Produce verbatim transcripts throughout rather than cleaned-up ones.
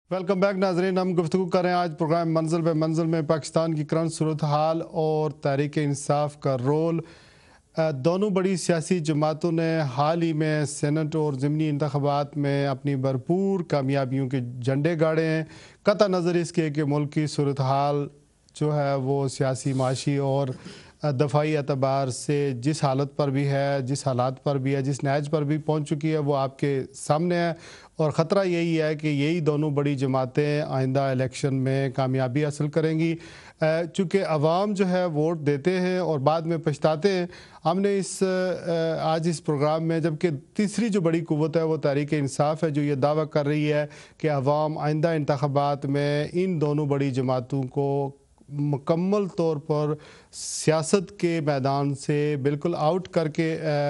Welcome back नाजरीन। हम गुफ्तगू करें आज प्रोग्राम मंजिल बे मंजिल में पाकिस्तान की करंट सूरत हाल और तहरीक इंसाफ का रोल। दोनों बड़ी सियासी जमातों ने हाल ही में सेनेट और ज़िमनी इंतखाबात में अपनी भरपूर कामयाबियों के झंडे गाड़े हैं। कतई नज़र इसके कि मुल्क की सूरत हाल जो है वो सियासी माशी और दफ़ाई एतबार से जिस हालत पर भी है, जिस हालात पर भी है, जिस नहज पर भी पहुंच चुकी है वो आपके सामने है। और ख़तरा यही है कि यही दोनों बड़ी जमातें आइंदा इलेक्शन में कामयाबी हासिल करेंगी, चूँकि अवाम जो है वोट देते हैं और बाद में पछताते हैं। हमने इस आज इस प्रोग्राम में, जबकि तीसरी जो बड़ी कुव्वत है वो तहरीक इंसाफ है जो ये दावा कर रही है कि अवाम आइंदा इंतखाबात में इन दोनों बड़ी जमातों को मुकम्मल तौर पर सियासत के मैदान से बिल्कुल आउट करके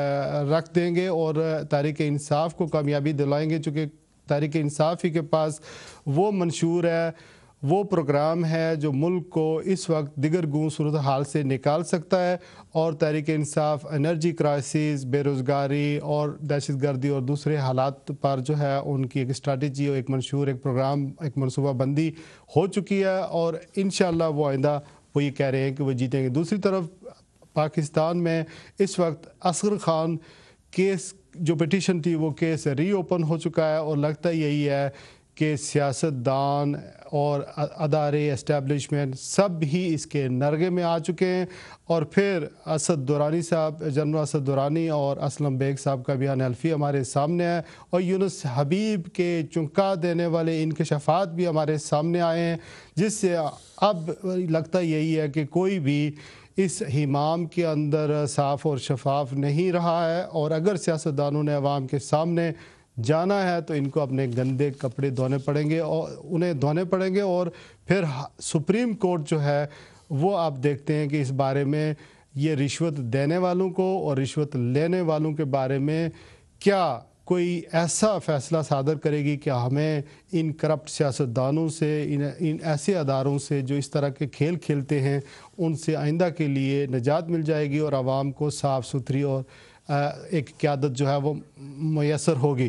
रख देंगे और तहरीक इंसाफ को कामयाबी दिलाएंगे, चूँकि तहरीक इंसाफ ही के पास वो मंशूर है, वो प्रोग्राम है जो मुल्क को इस वक्त दिगर गूं सूरत हाल से निकाल सकता है। और तहरीक इंसाफ एनर्जी क्राइसिस, बेरोज़गारी और दहशत गर्दी और दूसरे हालात पर जो है उनकी एक स्ट्रैटेजी और एक मंशूर, एक प्रोग्राम, एक मनसूबा बंदी हो चुकी है और इंशाअल्लाह वो आइंदा वो ये कह रहे हैं कि वो जीतेंगे। दूसरी तरफ पाकिस्तान में इस वक्त असगर खान केस जो पिटीशन थी वो केस रीओपन हो चुका है और लगता यही है कि सियासतदान और अदारे एस्टेब्लिशमेंट सब ही इसके नरगे में आ चुके हैं। और फिर असद दुरानी साहब, जनरल असद दुरानी और असलम बेग साहब का बयान हल्फी हमारे सामने है और यूनुस हबीब के चुंका देने वाले इंकशाफात भी हमारे सामने आए हैं, जिससे अब लगता यही है कि कोई भी इस हिमाम के अंदर साफ़ और शफाफ नहीं रहा है। और अगर सियासतदानों ने अवाम के सामने जाना है तो इनको अपने गंदे कपड़े धोने पड़ेंगे और उन्हें धोने पड़ेंगे। और फिर सुप्रीम कोर्ट जो है वो आप देखते हैं कि इस बारे में ये रिश्वत देने वालों को और रिश्वत लेने वालों के बारे में क्या कोई ऐसा फ़ैसला सादर करेगी कि हमें इन करप्ट सियासतदानों से, इन इन ऐसे अदारों से जो इस तरह के खेल खेलते हैं उनसे आइंदा के लिए निजात मिल जाएगी और आवाम को साफ़ सुथरी और एक क़यादत जो है वो मैसर होगी।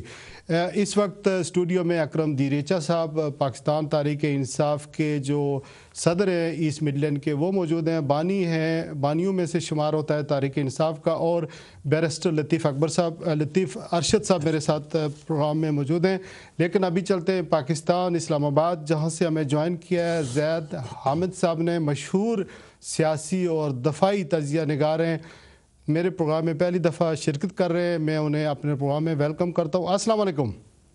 इस वक्त स्टूडियो में अकरम दीरेचा साहब, पाकिस्तान तहरीक इंसाफ के जो सदर हैं ईस्ट मिडलैंड के, वो मौजूद हैं। बानी हैं, बानियों में से शुमार होता है तहरीक इंसाफ का। और बैरिस्टर लतीफ़ अकबर साहब, लतीफ़ अरशद साहब मेरे साथ प्रोग्राम में मौजूद हैं। लेकिन अभी चलते हैं पाकिस्तान, इस्लामाबाद, जहाँ से हमें ज्वाइन किया है ज़ैद हामिद साहब ने, मशहूर सियासी और दफ़ाई तजिया निगार हैं, मेरे प्रोग्राम में पहली दफ़ा शिरकत कर रहे हैं। मैं उन्हें अपने प्रोग्राम में वेलकम करता हूँ। अस्सलाम वालेकुम।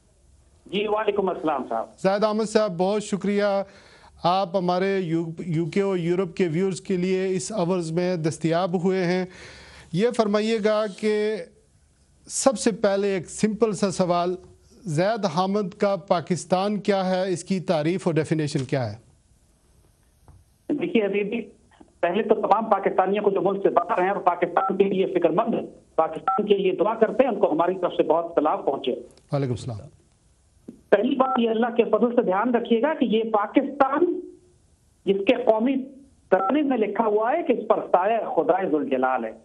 जी वालेकुम अस्सलाम साहब। ज़ैद अहमद साहब, बहुत शुक्रिया, आप हमारे यू यूके और यूरोप के व्यूअर्स के लिए इस आवर्स में दस्तयाब हुए हैं। ये फरमाइएगा कि सबसे पहले एक सिंपल सा सवाल, ज़ैद हामिद का पाकिस्तान क्या है, इसकी तारीफ और डेफिनेशन क्या है? देखिए अभी भी पहले तो तमाम पाकिस्तानियों को जो मुल्क से बाहर हैं और पाकिस्तान के लिए फिक्रमंद है, पाकिस्तान के लिए दुआ करते हैं, उनको हमारी तरफ से बहुत सलाम पहुंचे। वालेकुम सलाम। पहली बात ये, अल्लाह के फजल से ध्यान रखिएगा कि ये पाकिस्तान जिसके कौमी तरानीम में लिखा हुआ है कि इस पर साया खुदाए जुल जलाल है,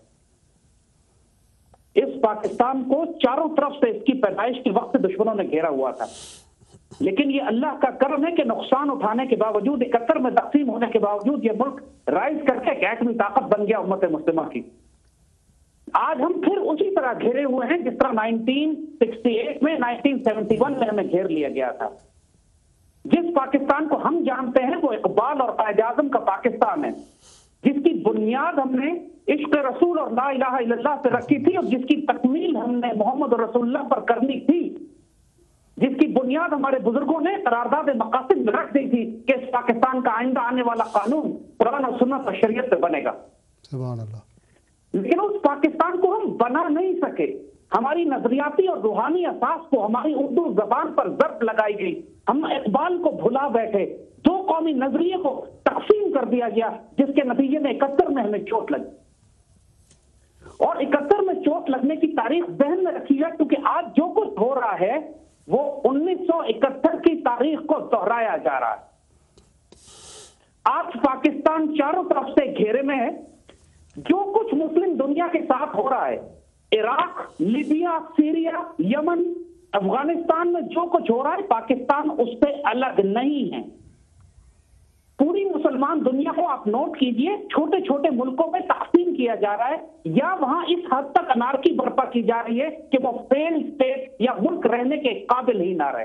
इस पाकिस्तान को चारों तरफ से इसकी पैदाइश के वक्त दुश्मनों ने घेरा हुआ था। लेकिन ये अल्लाह का करम है कि नुकसान उठाने के बावजूद, इकहत्तर में तकसीम होने के बावजूद ये मुल्क राइज करके एक एटमी ताकत बन गया उम्मत मुस्लिमा की। आज हम फिर उसी तरह घेरे हुए हैं जिस तरह उन्नीस सौ अड़सठ में, उन्नीस सौ इकहत्तर में हमें घेर लिया गया था। जिस पाकिस्तान को हम जानते हैं वो इकबाल और कायद आज़म का पाकिस्तान है, जिसकी बुनियाद हमने इश्क रसूल और ला इलाहा इल्लल्लाह से रखी थी और जिसकी तकमील हमने मोहम्मद रसूलुल्लाह पर करनी थी, जिसकी बुनियाद हमारे बुजुर्गों ने करारदाद मकासद में रख दी थी कि इस पाकिस्तान का आइंदा आने वाला कानून कुरान और सुन्नत और शरीयत पे बनेगा। सुभान अल्लाह। लेकिन उस पाकिस्तान को हम बना नहीं सके। हमारी नजरियाती और रूहानी असास को हमारी उर्दू जबान पर जब्त लगाई गई, हम इकबाल को भुला बैठे, दो कौमी नजरिए को तकसीम कर दिया गया, जिसके नतीजे में इकहत्तर में हमें चोट लगी। और इकहत्तर में चोट लगने की तारीख जहन में रखिएगा, क्योंकि आज जो कुछ हो रहा है वो उन्नीस सौ इकहत्तर की तारीख को दोहराया जा रहा है। आज पाकिस्तान चारों तरफ से घेरे में है। जो कुछ मुस्लिम दुनिया के साथ हो रहा है, Iraq, Libya, Syria, Yemen, Afghanistan में जो कुछ हो रहा है पाकिस्तान उससे अलग नहीं है। पूरी मुसलमान दुनिया को आप नोट कीजिए, छोटे छोटे मुल्कों में तकसीम किया जा रहा है या वहां इस हद तक अनारकी बर्पा की जा रही है कि वो फेल्ड स्टेट या मुल्क रहने के काबिल ही ना रहे।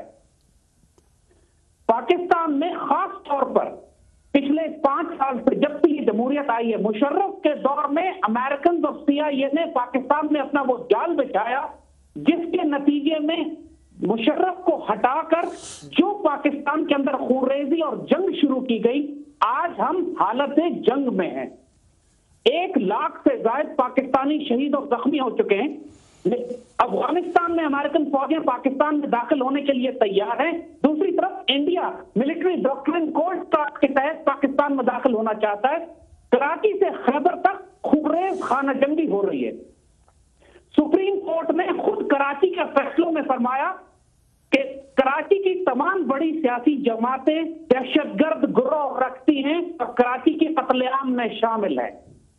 पाकिस्तान में खास तौर पर पिछले पांच साल से जब से ये जमहूरियत आई है, मुशर्रफ के दौर में अमेरिकन और सीआईए ने पाकिस्तान में अपना वो जाल बिछाया जिसके नतीजे में मुशर्रफ को हटाकर जो पाकिस्तान के अंदर खूनरेजी और जंग शुरू की गई, आज हम हालत जंग में हैं। एक लाख से ज्यादा पाकिस्तानी शहीद और जख्मी हो चुके हैं। अफगानिस्तान में अमेरिकन फौजें पाकिस्तान में दाखिल होने के लिए तैयार हैं। दूसरी तरफ इंडिया मिलिट्री डॉक्ट्रिन कोड के तहत पाकिस्तान में दाखिल होना चाहता है। कराची से खैबर तक खूबरेज खाना जंगी हो रही है। सुप्रीम कोर्ट ने खुद कराची के फैसलों में फरमाया कि कराची की तमाम बड़ी सियासी जमातें दहशतगर्द गिरोह रखती हैं और कराची के कत्लेआम में शामिल है।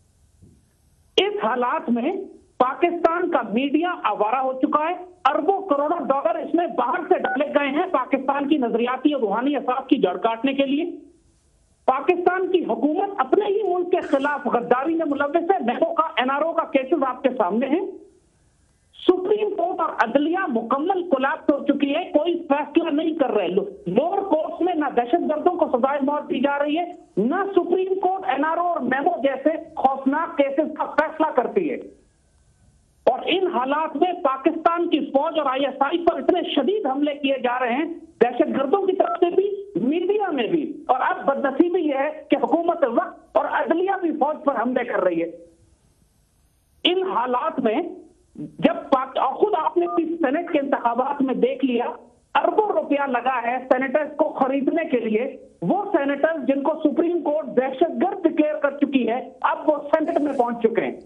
इस हालात में पाकिस्तान का मीडिया आवारा हो चुका है। अरबों करोड़ों डॉलर इसमें बाहर से डाले गए हैं पाकिस्तान की नजरियाती और रूहानी असास की जड़ काटने के लिए। पाकिस्तान की हुकूमत अपने ही मुल्क के खिलाफ गद्दारी में मुलव्वस है। नेको का एनआरओ का केसेस आपके सामने है। सुप्रीम कोर्ट और अदलिया मुकम्मल कोलैप्स हो चुकी है, कोई फैसला नहीं कर रहे। लोअर कोर्ट्स में ना दहशतगर्दों को सजाए मौत दी जा रही है, ना सुप्रीम कोर्ट एनआरओ और मेमो जैसे खौफनाक केसेस का फैसला करती है। और इन हालात में पाकिस्तान की फौज और आईएसआई पर इतने शदीद हमले किए जा रहे हैं, दहशतगर्दों की तरफ से भी, मीडिया में भी, और अब बदनसीबी यह है कि हुकूमत वक्त और अदलिया भी फौज पर हमले कर रही है। इन हालात में जब पाक और खुद आपने सेनेट के इंतखाबात में देख लिया, अरबों रुपया लगा है सेनेटर्स को खरीदने के लिए। वो सेनेटर्स जिनको सुप्रीम कोर्ट दहशतगर्द डिक्लेयर कर चुकी है, अब वो सेनेट में पहुंच चुके हैं।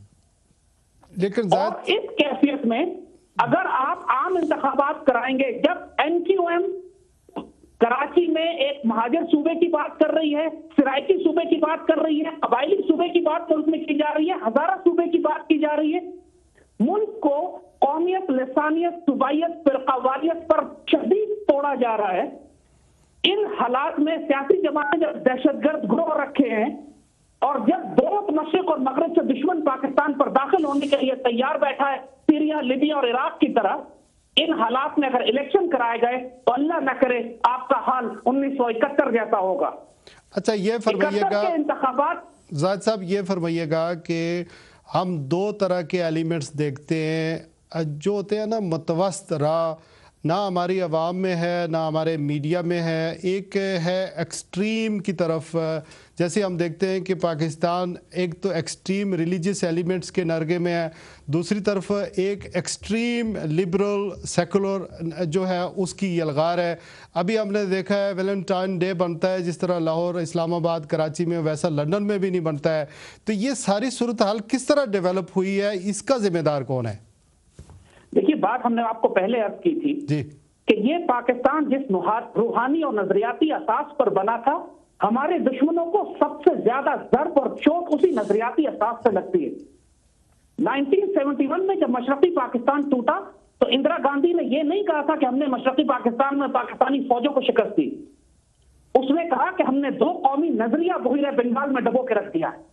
लेकिन और इस कैफियत में अगर आप आम इंतखाबात कराएंगे, जब एनक्यूएम कराची में एक महाजर सूबे की बात कर रही है, सराइकी सूबे की बात कर रही है, कबायली सूबे की बात मुल्क में की जा रही है, हजारा सूबे की बात की जा रही है, मुल्क को कौमियत, लसानियत, सुबाइयत, फिरकावारियत पर शदीद तोड़ा जा रहा है। इन हालात में सियासी जमातें जब दहशतगर्द गिरोह रखे हैं और जब दोनों मशरिक और मगरब से दुश्मन पाकिस्तान पर दाखिल होने के लिए तैयार बैठा है, सीरिया, लीबिया और इराक की तरह, इन हालात में अगर इलेक्शन कराए गए तो अल्लाह न करे आपका हाल उन्नीस सौ इकहत्तर जैसा होगा। अच्छा, ये फरमाइएगा इंतखाबात जाहिद साहब, ये फरमाइएगा कि हम दो तरह के एलिमेंट्स देखते हैं जो होते हैं ना मतवस्त राह, ना हमारी आवाम में है ना हमारे मीडिया में है। एक है एक्सट्रीम की तरफ, जैसे हम देखते हैं कि पाकिस्तान एक तो एक्सट्रीम रिलीजियस एलिमेंट्स के नरगे में है, दूसरी तरफ एक एक्सट्रीम लिबरल सेकुलर जो है उसकी यलगार है। अभी हमने देखा है वैलेंटाइन डे बनता है जिस तरह लाहौर, इस्लामाबाद, कराची में, वैसा लंदन में भी नहीं बनता है। तो ये सारी सूरत हाल किस तरह डेवलप हुई है, इसका जिम्मेदार कौन है? देखिए, बात हमने आपको पहले अर्ज की थी जी कि ये पाकिस्तान जिस रूहानी और नजरियाती असास पर बना था, हमारे दुश्मनों को सबसे ज्यादा ज़र्ब और चोट उसी नजरियाती असास से लगती है। उन्नीस सौ इकहत्तर में जब मशरकी पाकिस्तान टूटा तो इंदिरा गांधी ने यह नहीं कहा था कि हमने मशरकी पाकिस्तान में पाकिस्तानी फौजों को शिकस्त दी। उसने कहा कि हमने दो कौमी नजरिया बहिरे बंगाल में डबो के रख दिया है।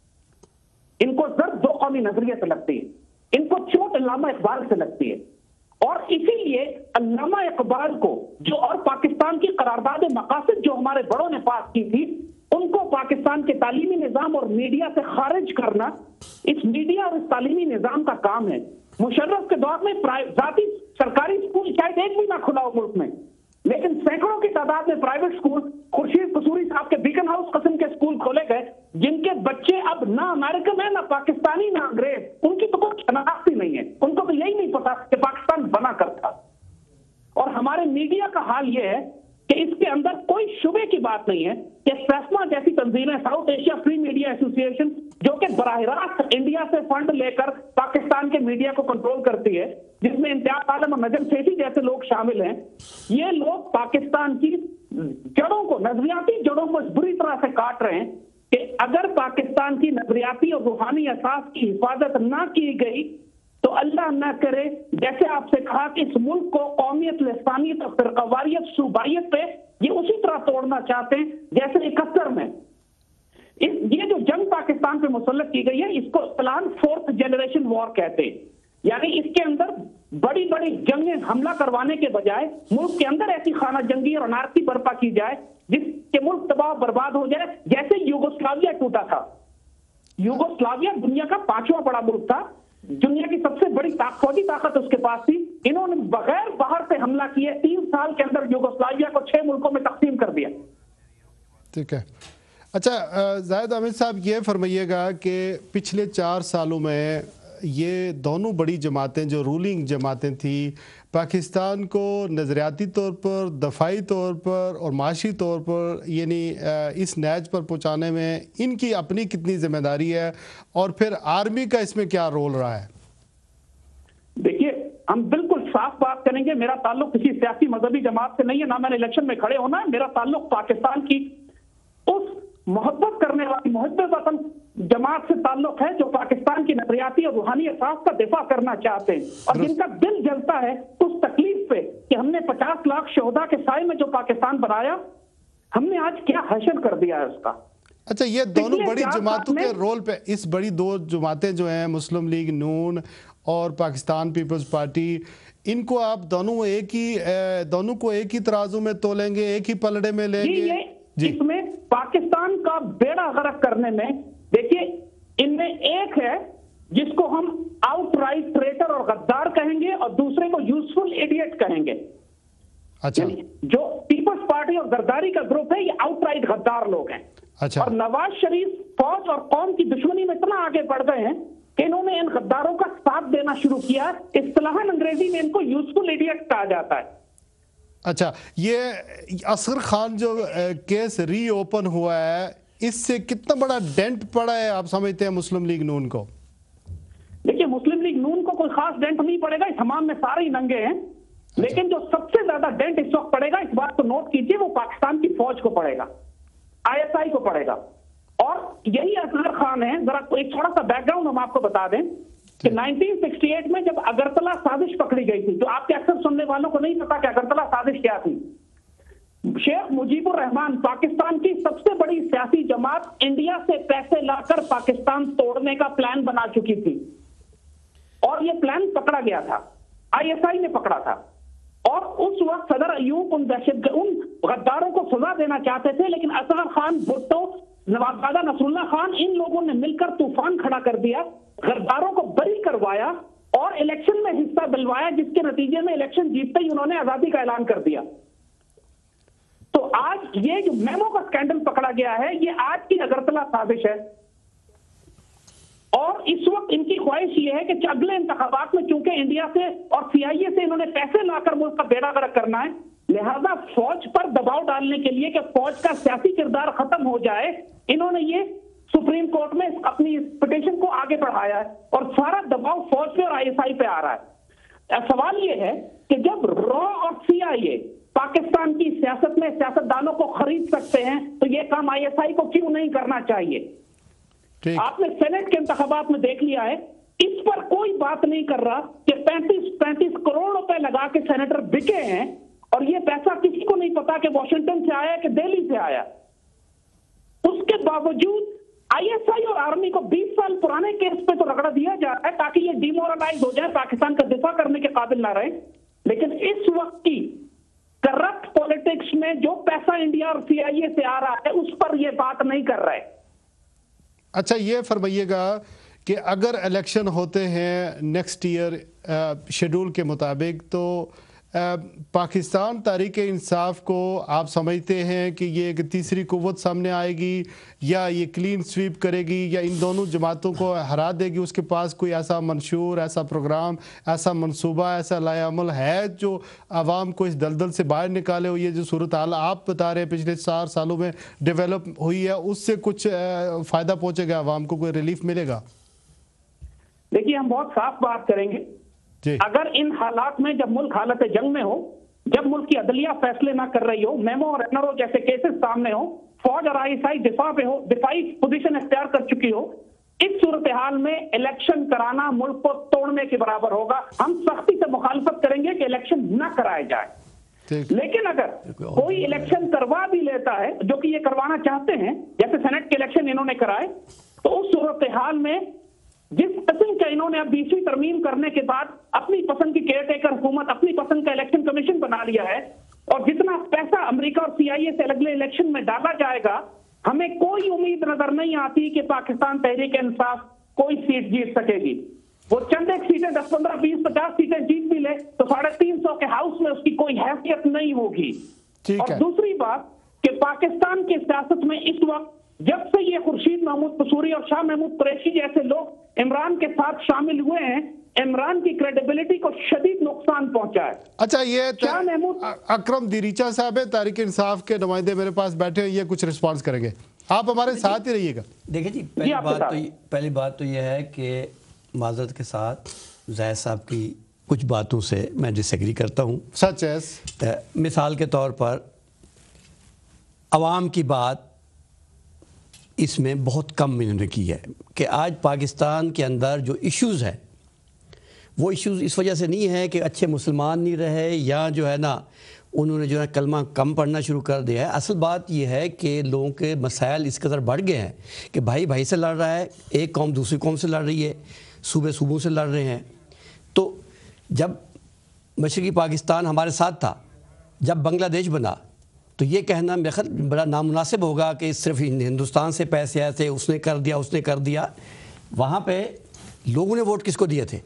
इनको ज़र्ब दो कौमी नजरिए से लगती है, इनको चोट अल्लामा इकबाल से लगती है। और इसीलिए अल्लामा इकबाल को जो और पाकिस्तान की करारदाद मकासद जो हमारे बड़ों ने पास की थी, उनको पाकिस्तान के तालीमी निजाम और मीडिया से खारिज करना इस मीडिया और इस तालीमी निजाम का काम है। मुशर्रफ के दौर में जाती सरकारी स्कूल शायद एक भी ना खुला हो मुल्क में, लेकिन सैकड़ों की तादाद में प्राइवेट स्कूल, खुर्शीद कसूरी साहब के बीकन हाउस किस्म के स्कूल खोले गए, जिनके बच्चे अब ना अमेरिकन है, ना पाकिस्तानी, ना अंग्रेज। उनकी तो कोई शनाख्त ही नहीं है, उनको तो यही नहीं पता कि पाकिस्तान बना कर था। और हमारे मीडिया का हाल यह है कि इसके अंदर कोई शुबे की बात नहीं है कि फैसला जैसी तंजीमें, South Asia free media association, जो कि बराह रास्त इंडिया से फंड लेकर पाकिस्तान के मीडिया को कंट्रोल करती है, जिसमें इम्तियाज आलम और नजम सेठी जैसे लोग शामिल हैं, ये लोग पाकिस्तान की जड़ों को, नजरियाती जड़ों को इस बुरी तरह से काट रहे हैं कि अगर पाकिस्तान की नजरियाती और रूहानी असास की हिफाजत ना की गई तो अल्लाह न करे, जैसे आपसे कहा कि इस मुल्क को कौमियत, लसानियत और फिरकावारियत, सूबाइयत पे ये उसी तरह तोड़ना चाहते हैं जैसे इकहत्तर में। इस ये जो जंग पाकिस्तान पे मुसल्लत की गई है, इसको प्लान फोर्थ जनरेशन वॉर कहते हैं। यानी इसके अंदर बड़ी बड़ी जंगें हमला करवाने के बजाय मुल्क के अंदर ऐसी खाना जंगी और अनारकी बर्पा की जाए जिसके मुल्क तबाह बर्बाद हो जाए, जैसे यूगोस्लाविया टूटा था। यूगोस्लाविया दुनिया का पांचवा बड़ा मुल्क था, दुनिया की सबसे बड़ी ताक, फौजी ताकत उसके पास थी। इन्होंने बगैर बाहर से हमला किए तीन साल के अंदर यूगोस्लाविया को छह मुल्कों में तकसीम कर दिया। ठीक है। अच्छा जाहिद अहमद साहब, ये फरमाइएगा कि पिछले चार सालों में ये दोनों बड़ी जमातें जो रूलिंग जमातें थी, पाकिस्तान को नज़रियाती तौर पर, दफाई तौर पर और माशी तौर पर यानी इस नैज पर पहुँचाने में इनकी अपनी कितनी जिम्मेदारी है, और फिर आर्मी का इसमें क्या रोल रहा है? देखिए, हम बिल्कुल साफ बात करेंगे, मेरा ताल्लुक किसी सियासी मजहबी जमात से नहीं है, ना मैंने इलेक्शन में खड़े होना है। मेरा ताल्लुक पाकिस्तान की उस मोहब्बत करने वाली मोहब्बत वतन जमात से ताल्लुक है जो पाकिस्तान की नजरियाती और रूहानी असास का दिफा करना चाहते हैं, और जिनका दिल जलता है उस तकलीफ पे कि हमने पचास लाख शोहदा के साए में जो पाकिस्तान बनाया, हमने आज क्या हशर कर दिया है उसका। अच्छा, ये दोनों बड़ी जमातों के रोल पे, इस बड़ी दो जमातें जो हैं मुस्लिम लीग नून और पाकिस्तान पीपल्स पार्टी, इनको आप दोनों एक ही दोनों को एक ही तराजू में तोलेंगे, एक ही पलड़े में लेंगे? जी, इसमें पाकिस्तान का बेड़ा गर्क करने में, देखिए, इनमें एक है जिसको हम आउटराइट ट्रेटर और गद्दार कहेंगे और दूसरे को यूजफुल इडियट कहेंगे। अच्छा। जो पीपल्स पार्टी और गद्दारी का ग्रुप है, ये आउटराइट गद्दार लोग हैं। अच्छा। और नवाज शरीफ फौज और कौम की दुश्मनी में इतना आगे बढ़ गए हैं कि इन्होंने इन गद्दारों का साथ देना शुरू किया। इस्तिलाहन अंग्रेजी में इनको यूजफुल इडियट कहा जाता है। अच्छा, ये असगर खान जो केस रीओपन हुआ है, इससे कितना बड़ा डेंट पड़ा है आप समझते हैं मुस्लिम लीग नून को? देखिए, मुस्लिम लीग नून को कोई खास डेंट नहीं पड़ेगा, इस हमाम में सारे ही नंगे हैं। अच्छा। लेकिन जो सबसे ज्यादा डेंट इस वक्त पड़ेगा, इस बात को नोट कीजिए, वो पाकिस्तान की फौज को पड़ेगा, आईएसआई को पड़ेगा। और यही असगर खान है। जरा एक थोड़ा सा बैकग्राउंड हम आपको बता दें कि उन्नीस सौ अड़सठ में जब अगरतला साजिश पकड़ी गई थी, जो आपके अक्सर सुनने वालों को नहीं पता कि अगरतला साजिश क्या थी। शेख मुजीबुर रहमान, पाकिस्तान की सबसे बड़ी सियासी जमात, इंडिया से पैसे लाकर पाकिस्तान तोड़ने का प्लान बना चुकी थी, और यह प्लान पकड़ा गया था, आईएसआई ने पकड़ा था। और उस वक्त सदर अयूब उन दहशत उन गद्दारों को सजा देना चाहते थे, लेकिन असगर खान, भुट्टो, नवाबजादा नसरुल्लाह खान, इन लोगों ने मिलकर तूफान खड़ा कर दिया, गद्दारों को बरी करवाया और इलेक्शन में हिस्सा दिलवाया, जिसके नतीजे में इलेक्शन जीतते ही उन्होंने आजादी का ऐलान कर दिया। तो आज ये जो मेमो का स्कैंडल पकड़ा गया है, ये आज की अगरतला साजिश है। और इस वक्त इनकी ख्वाहिश ये है कि अगले इंतखाबात में, चूंकि इंडिया से और सीआईए से इन्होंने पैसे लाकर मुल्क का बेड़ा गर्क करना है, लिहाजा फौज पर दबाव डालने के लिए कि फौज का सियासी किरदार खत्म हो जाए, इन्होंने ये सुप्रीम कोर्ट में अपनी पिटीशन को आगे बढ़ाया है, और सारा दबाव फौज पे और आईएसआई पे आ रहा है। सवाल ये है कि जब रॉ और सीआईए पाकिस्तान की सियासत में सियासतदानों को खरीद सकते हैं, तो ये काम आईएसआई को क्यों नहीं करना चाहिए? आपने सेनेट के इंतखाबात में देख लिया है, इस पर कोई बात नहीं कर रहा कि पैंतीस पैंतीस करोड़ रुपए लगा के सेनेटर बिके हैं, और ये पैसा किसी को नहीं पता कि वॉशिंगटन से आया कि दिल्ली से आया। उसके बावजूद आईएसआई और आर्मी को बीस साल पुराने केस पे तो रगड़ा दिया जा रहा है ताकि ये डिमोरलाइज हो जाए, पाकिस्तान का दिफा करने के काबिल ना रहे। लेकिन इस वक्त की करप्ट पॉलिटिक्स में जो पैसा इंडिया और सीआईए से आ रहा है, उस पर ये बात नहीं कर रहे। अच्छा, ये फरमाइएगा कि अगर इलेक्शन होते हैं नेक्स्ट ईयर शेड्यूल के मुताबिक, तो आ, पाकिस्तान तहरीक इंसाफ को आप समझते हैं कि ये एक तीसरी कुव्वत सामने आएगी, या ये क्लीन स्वीप करेगी, या इन दोनों जमातों को हरा देगी? उसके पास कोई ऐसा मंशूर, ऐसा प्रोग्राम, ऐसा मंसूबा, ऐसा लायामल है जो आवाम को इस दलदल से बाहर निकाले? हो ये जो सूरत हाल आप बता रहे हैं पिछले चार सालों में डेवलप हुई है, उससे कुछ फ़ायदा पहुँचेगा आवाम को, कोई रिलीफ मिलेगा? देखिए, हम बहुत साफ बात करेंगे। अगर इन हालात में, जब मुल्क हालत जंग में हो, जब मुल्क की अदलिया फैसले ना कर रही हो, मेमो और एनआरओ जैसे केसेस सामने हो, फौज और आईएसआई दिफा पे हो, दिफाई पोजीशन इख्तियार कर चुकी हो, इस सूरत हाल में इलेक्शन कराना मुल्क को तोड़ने के बराबर होगा। हम सख्ती से मुखालफत करेंगे कि इलेक्शन न कराए जाए। लेकिन अगर कोई इलेक्शन करवा भी लेता है, जो कि ये करवाना चाहते हैं, जैसे सेनेट के इलेक्शन इन्होंने कराए, तो उस सूरत हाल में जिस किस्म का इन्होंने अब बीसवीं तरमीम करने के बाद अपनी पसंद की केयर टेकर हुकूमत, अपनी पसंद का इलेक्शन कमीशन बना लिया है, और जितना पैसा अमेरिका और सीआईए से अगले इलेक्शन में डाला जाएगा, हमें कोई उम्मीद नजर नहीं आती कि पाकिस्तान तहरीक इंसाफ कोई सीट जीत सकेगी। वो चंद एक सीटें दस पंद्रह बीस पचास सीटें जीत भी ले तो साढ़े तीन सौ के हाउस में उसकी कोई हैसियत नहीं होगी। और दूसरी बात कि पाकिस्तान की सियासत में इस वक्त जब से ये खुर्शीद महमूद कसूरी और शाह महमूद कुरैशी जैसे लोग इमरान के साथ शामिल हुए हैं, इमरान की क्रेडिबिलिटी को शदीद नुकसान पहुंचा है। अच्छा, ये अकरम दिरीचा साहब है, तहरीक इंसाफ के नुमाइंदे मेरे पास बैठे हैं, ये कुछ रिस्पांस करेंगे, आप हमारे साथ ही रहिएगा। देखिए जी, पहली बात तो पहली बात तो यह है कि माजरत के साथ ज़ैद साहब की कुछ बातों से मैं डिसएग्री करता हूँ। सच है। मिसाल के तौर पर अवाम की बात इसमें बहुत कम इन्होंने की है कि आज पाकिस्तान के अंदर जो इश्यूज़ हैं वो इश्यूज़ इस वजह से नहीं है कि अच्छे मुसलमान नहीं रहे या जो है ना उन्होंने जो है कलमा कम पढ़ना शुरू कर दिया है। असल बात यह है कि लोगों के मसाइल इस कदर बढ़ गए हैं कि भाई भाई से लड़ रहा है, एक कौम दूसरी कौम से लड़ रही है, सूबे सूबों से लड़ रहे हैं। तो जब मशरक़ी पाकिस्तान हमारे साथ था, जब बांग्लादेश बना, तो ये कहना मेरे ख्याल बड़ा नामुनासिब होगा कि सिर्फ हिंदुस्तान से पैसे आए थे, उसने कर दिया उसने कर दिया। वहाँ पे लोगों ने वोट किसको दिए थे?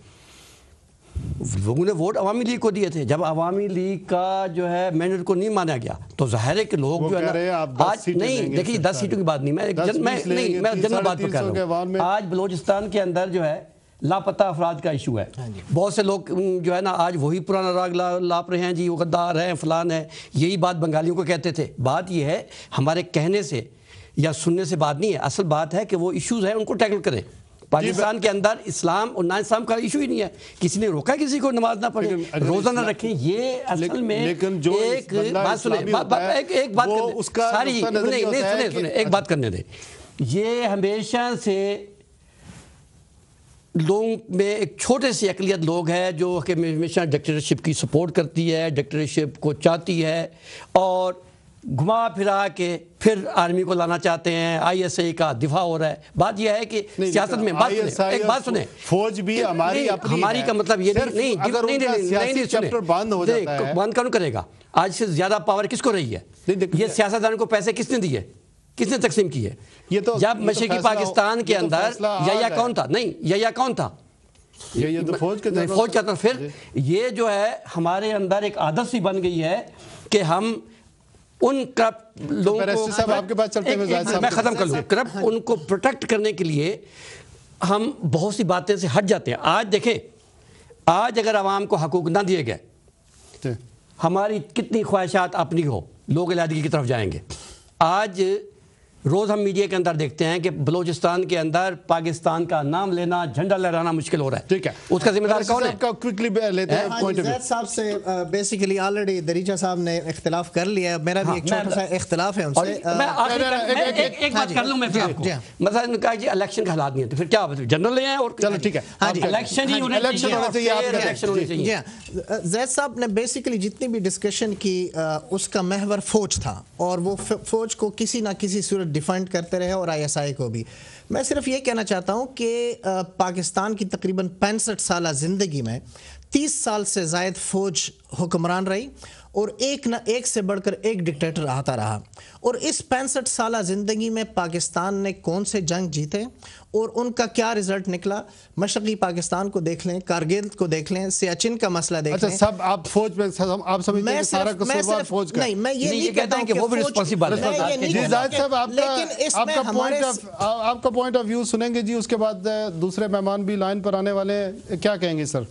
लोगों ने वोट अवामी लीग को दिए थे। जब अवामी लीग का जो है मैंडेट को नहीं माना गया तो जाहिर है कि लोग जो है ना आज नहीं, देखिए दस सीटों की बात नहीं, मैं जन, मैं नहीं मैं जनरल बात पर कर रहा हूँ। आज बलोचिस्तान के अंदर जो है लापता अफराद का इशू है। बहुत से लोग जो है ना आज वही पुराना राग ला, लाप रहे हैं जी, वो गद्दार हैं, फलान है। यही बात बंगालियों को कहते थे। बात यह है हमारे कहने से या सुनने से बात नहीं है, असल बात है कि वो इश्यूज़ हैं उनको टैकल करें। पाकिस्तान के अंदर इस्लाम और ना इस्लाम का इशू ही नहीं है, किसी ने रोका किसी को नमाज ना पढ़े, रोजा ना रखें। ये असल में लेकिन जो एक बात सुने, एक एक बात सारी नहीं नहीं सुने सुने एक बात करने दे। ये हमेशा से लोगों में एक छोटे से अकलियत लोग हैं जो कि हमेशा डिक्टेटरशिप की सपोर्ट करती है, डिक्टेटरशिप को चाहती है और घुमा फिरा के फिर आर्मी को लाना चाहते हैं। आईएसआई का दिफा हो रहा है। बात यह है कि सियासत में बात सुने, एक बात सुने, फौज भी हमारी अपनी हमारी का मतलब ये नहीं नहीं अगर नहीं नहीं चैप्टर बंद हो जाता है, बंद कौन करेगा? आज से ज्यादा पावर किसको रही है? ये सियासतदानों को पैसे किसने दिए, किसने तकसीम की है? ये तो जब मशरक़ी पाकिस्तान के अंदर यया कौन था? नहीं, यया कौन था? ये ये तो फौज के फौज का था। फिर ये जो है हमारे अंदर एक आदत सी बन गई है कि हम उन करप्ट लोगों को, आपके पास चलते हुए मैं खत्म कर लूँ, करप्ट उनको प्रोटेक्ट करने के लिए हम बहुत सी बातें से हट जाते हैं। आज देखें, आज अगर आवाम को हकूक ना दिए गए, हमारी कितनी ख्वाहिशात अपनी हो, लोग अलहदगी की तरफ जाएंगे। आज रोज़ हम मीडिया के अंदर देखते हैं कि बलूचिस्तान के अंदर पाकिस्तान का नाम लेना, झंडा लहराना मुश्किल हो रहा है। ठीक है, उसका जिम्मेदार कौन है? क्विकली लेते हैं पॉइंट ऑफ व्यू साहब से। बेसिकली ऑलरेडी दरीचा साहब ने इख्तिलाफ कर लिया है, मेरा भी एक छोटा सा इख्तिलाफ है उनसे। मैं एक बात कर लूं मैं फिर आपको, मतलब कहा जी इलेक्शन के हालात नहीं है तो फिर क्या जनरल ले आए और चलो ठीक है, इलेक्शन ही होने चाहिए। जैद साहब ने बेसिकली जितनी भी डिस्कशन की उसका महवर फौज था और वो फौज को किसी ना किसी सूरत डिफेंड करते रहे और आईएसआई को भी। मैं सिर्फ ये कहना चाहता हूँ कि पाकिस्तान की तकरीबन पैंसठ साल ज़िंदगी में तीस साल से ज़ायद फौज हुक्मरान रही और एक न एक से बढ़कर एक डिक्टेटर आता रहा। और इस पैंसठ साल ज़िंदगी में पाकिस्तान ने कौन से जंग जीते और उनका क्या रिजल्ट निकला? मशरक़ी पाकिस्तान को देख लें, कारगिल को देख लें, सियाचिन का मसला देख अच्छा, लें। सब आप फौज में आप समझते हैं कि सारा कसूरवार फौज का? नहीं, मैं ये नहीं कहता हूं कि वो भी रिस्पांसिबल है। जी जाहिद साहब, आपका आपका पॉइंट ऑफ आपका पॉइंट ऑफ व्यू सुनेंगे जी, उसके बाद दूसरे मेहमान भी लाइन पर आने वाले हैं। क्या कहेंगे सर?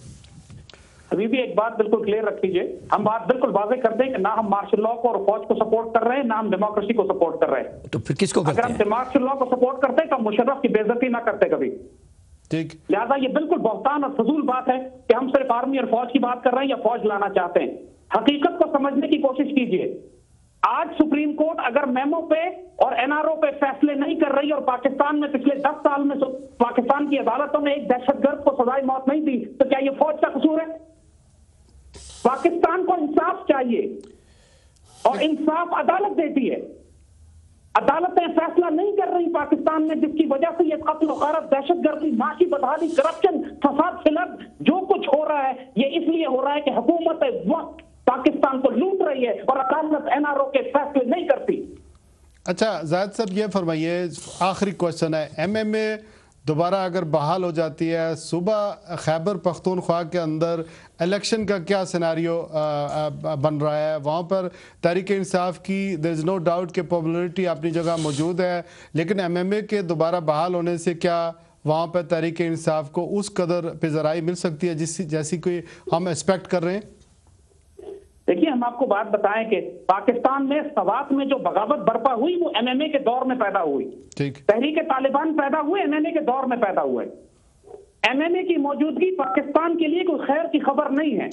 अभी भी एक बात बिल्कुल क्लियर रख लीजिए, हम बात बिल्कुल वाज़ेह कर दें कि ना हम मार्शल लॉ को और फौज को सपोर्ट कर रहे हैं, ना हम डेमोक्रेसी को सपोर्ट कर रहे हैं। तो फिर किसको करते हैं? अगर हम मार्शल लॉ को सपोर्ट करते हैं तो मुशर्रफ की बेइज्जती ना करते कभी। ठीक, लिहाजा ये बिल्कुल बहुतान और फजूल बात है कि हम सिर्फ आर्मी और फौज की बात कर रहे हैं या फौज लाना चाहते हैं। हकीकत को समझने की कोशिश कीजिए। आज सुप्रीम कोर्ट अगर मेमो पे और एनआरओ पे फैसले नहीं कर रही और पाकिस्तान में पिछले दस साल में पाकिस्तान की अदालतों ने एक दहशतगर्द को सजाए मौत नहीं दी, तो क्या ये फौज का कसूर है? पाकिस्तान को इंसाफ चाहिए और इंसाफ अदालत देती है। अदालतें फैसला नहीं कर रही पाकिस्तान में, जिसकी वजह से ये कत्ल गारत, दहशतगर्दी, माशी बदहाली, करप्शन, फसाद, फिलत जो कुछ हो रहा है ये इसलिए हो रहा है कि हुकूमत वक्त पाकिस्तान को लूट रही है और अदालत एनआरओ के फैसले नहीं करती। अच्छा जाहिद साहब, ये फरमाइए, आखिरी क्वेश्चन है, एमएमए दोबारा अगर बहाल हो जाती है, सुबह खैबर पख्तूनख्वा के अंदर इलेक्शन का क्या सिनारियो बन रहा है? वहाँ पर तहरीक इंसाफ की देयर इज़ नो डाउट कि पॉपुलरिटी अपनी जगह मौजूद है, लेकिन एमएमए के दोबारा बहाल होने से क्या वहाँ पर तहरीक इंसाफ को उस कदर पेजराई मिल सकती है जिस जैसी कोई हम एक्सपेक्ट कर रहे हैं? देखिए, हम आपको बात बताएं कि पाकिस्तान में सवात में जो बगावत बर्पा हुई वो एमएमए के दौर में पैदा हुई। ठीक। तहरीक तालिबान पैदा हुए एमएमए के दौर में पैदा हुए। एमएमए की मौजूदगी पाकिस्तान के लिए कोई खैर की खबर नहीं है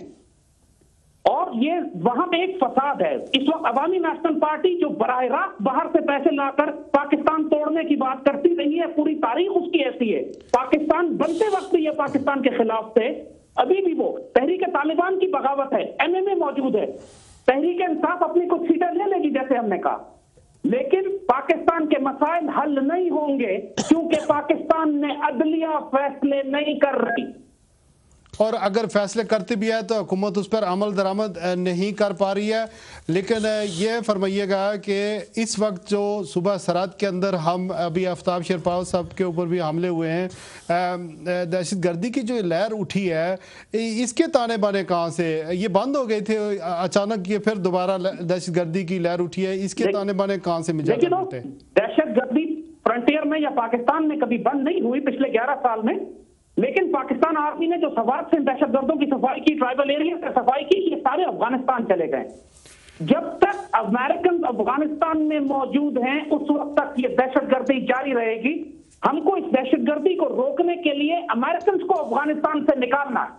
और ये वहां पे एक फसाद है। इस वक्त अवामी नेशनल पार्टी जो बराह रास्त बाहर से पैसे लाकर पाकिस्तान तोड़ने की बात करती रही है, पूरी तारीख उसकी ऐसी है। पाकिस्तान बनते वक्त ये पाकिस्तान के खिलाफ थे, अभी भी वो तहरीक तालिबान की बगावत है, एमएमए मौजूद है। तहरीक इंसाफ अपनी कुछ सीटें ले लेगी जैसे हमने कहा, लेकिन पाकिस्तान के मसाइल हल नहीं होंगे क्योंकि पाकिस्तान में अदलिया फैसले नहीं कर रही। और अगर फैसले करती भी है तो हुकूमत उस पर अमल दरामद नहीं कर पा रही है। लेकिन ये फरमाइएगा कि इस वक्त जो सुबह सरात के अंदर हम अभी आफ्ताब शेरपाव साहब के ऊपर भी हमले हुए हैं, दहशतगर्दी की जो लहर उठी है, इसके ताने बाने कहाँ से? ये बंद हो गए थे अचानक, ये फिर दोबारा दहशतगर्दी की लहर उठी है, इसके ताने बाने कहाँ से मिल जाते हैं? दहशतगर्दी फ्रंटियर में या पाकिस्तान में कभी बंद नहीं हुई पिछले ग्यारह साल में, लेकिन पाकिस्तान आर्मी ने जो सवात से दहशतगर्दों की सफाई की, ट्राइबल एरिया से सफाई की, ये सारे अफगानिस्तान चले गए। जब तक अमेरिकन अफगानिस्तान में मौजूद हैं उस वक्त तक ये दहशतगर्दी जारी रहेगी। हमको इस दहशतगर्दी को रोकने के लिए अमेरिकन को अफगानिस्तान से निकालना है।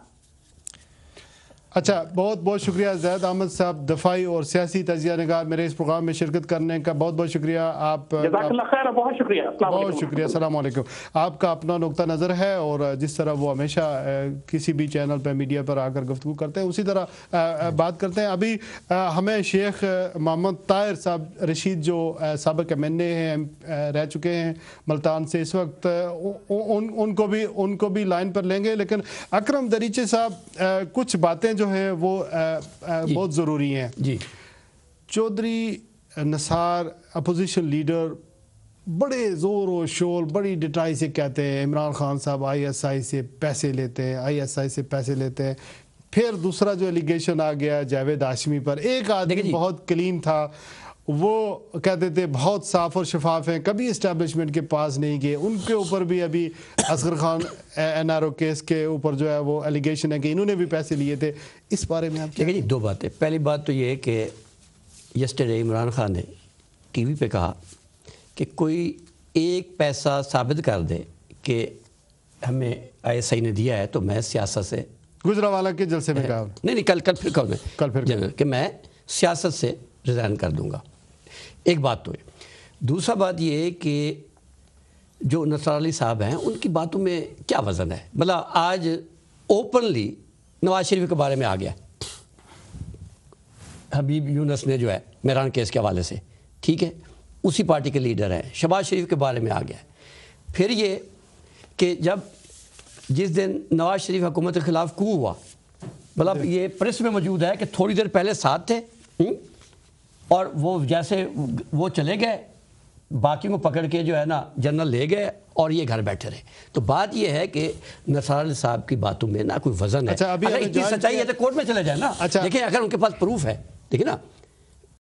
अच्छा, बहुत बहुत शुक्रिया ज़ैद अहमद साहब, दफ़ाई और सियासी तजिया निगार, मेरे इस प्रोग्राम में शिरकत करने का बहुत बहुत शुक्रिया। आप खैर, बहुत शुक्रिया, बहुत शुक्रिया, अस्सलाम वालेकुम। आपका अपना नुक्ता नज़र है और जिस तरह वो हमेशा किसी भी चैनल पर मीडिया पर आकर गुफ्तगू करते हैं उसी तरह बात करते हैं। अभी हमें शेख मोहम्मद ताहिर साहब रशीद जो साबिक एम एन ए हैं, रह चुके हैं मुल्तान से, इस वक्त उन, उनको भी उनको भी लाइन पर लेंगे। लेकिन अकरम दरीचे साहब, कुछ बातें जो है वो आ, आ, बहुत ज़रूरी हैं जी। चौधरी नसार अपोजिशन लीडर बड़े ज़ोर और शोर, बड़ी डिटाई से कहते हैं इमरान खान साहब आईएसआई से पैसे लेते हैं, आईएसआई से पैसे लेते हैं। फिर दूसरा जो एलिगेशन आ गया जावेद हाशमी पर, एक आदमी बहुत क्लीन था, वो कहते थे बहुत साफ और शफाफ हैं, कभी इस्टेब्लिशमेंट के पास नहीं गए। उनके ऊपर भी अभी असगर खान एनआरओ केस के ऊपर जो है वो एलिगेशन है कि इन्होंने भी पैसे लिए थे। इस बारे में आप देखिए जी, दो बातें। पहली बात तो ये है कि यस्टरडे इमरान खान ने टीवी पे कहा कि कोई एक पैसा साबित कर दे कि हमें आईएसआई ने दिया है तो मैं सियासत से, गुजरावाला के जलसे में कहा, नहीं नहीं कल कल फिर कल मैं कल फिर कि मैं सियासत से रिज़ाइन कर दूंगा। एक बात तो है। दूसरा बात ये है कि जो नसर अली साहब हैं उनकी बातों में क्या वज़न है। मतलब आज ओपनली नवाज शरीफ के बारे में आ गया हबीब यूनुस ने, जो है मेहरान केस के हवाले से, ठीक है, उसी पार्टी के लीडर हैं। शहबाज शरीफ के बारे में आ गया। फिर ये कि जब जिस दिन नवाज शरीफ हुकूमत के ख़िलाफ़ कू हुआ, मतलब ये प्रेस में मौजूद है कि थोड़ी देर पहले साथ थे हुँ? और वो जैसे वो चले गए, बाकी को पकड़ के जो है ना जनरल ले गए और ये घर बैठे रहे। तो बात ये है कि नसार अली साहब की बातों में ना कोई वजन है। अच्छा, अभी अगर इतनी सच्चाई है तो कोर्ट में चले जाए ना। अच्छा, देखिए अगर उनके पास प्रूफ है, देखिए ना,